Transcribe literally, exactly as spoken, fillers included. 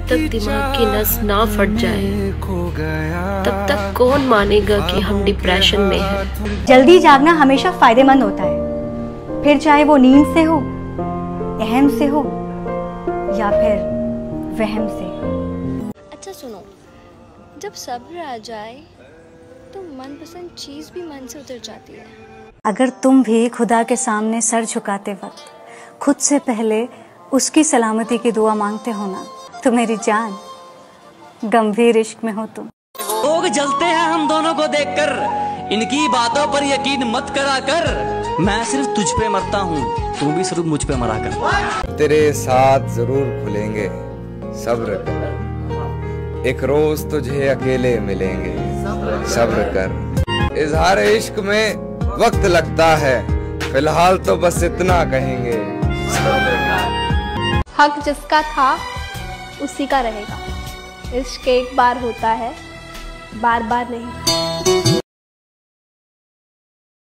तक दिमाग की नस ना फट जाए तब तक कौन मानेगा कि हम डिप्रेशन में हैं। जल्दी जागना हमेशा फायदेमंद होता है, फिर चाहे वो नींद से हो, अहम से हो या फिर वहम से। अच्छा सुनो, जब सब्र आ जाए तो मनपसंद चीज भी मन से उतर जाती है। अगर तुम भी खुदा के सामने सर झुकाते वक्त खुद से पहले उसकी सलामती की दुआ मांगते हो ना, तो मेरी जान गंभीर इश्क में हो तुम। लोग जलते हैं हम दोनों को देखकर, इनकी बातों पर यकीन मत करा कर। मैं सिर्फ तुझ पे मरता हूँ, तू भी सिर्फ मुझ पे मरा कर। तेरे साथ जरूर खुलेंगे, सब्र कर, एक रोज तुझे अकेले मिलेंगे, सब्र कर। इजहार इश्क में वक्त लगता है, फिलहाल तो बस इतना कहेंगे, सब्र कर। हक जिसका था उसी का रहेगा। इश्क एक बार होता है, बार बार नहीं।